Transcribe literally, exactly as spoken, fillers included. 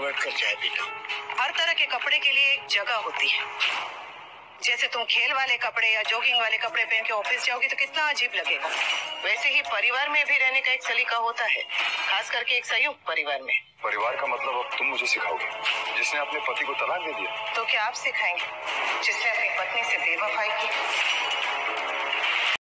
बैठकर चाय पीना। हर तरह के कपड़े के लिए एक जगह होती है। जैसे तुम खेल वाले कपड़े या जॉगिंग वाले कपड़े पहन के ऑफिस जाओगी तो कितना अजीब लगेगा, वैसे ही परिवार में भी रहने का एक सलीका होता है, खास करके एक संयुक्त परिवार में। परिवार का मतलब अब तुम मुझे सिखाओगे, जिसने अपने पति को तलाक दे दिया? तो क्या आप सिखाएंगे जिसने अपनी पत्नी से बेवफाई की?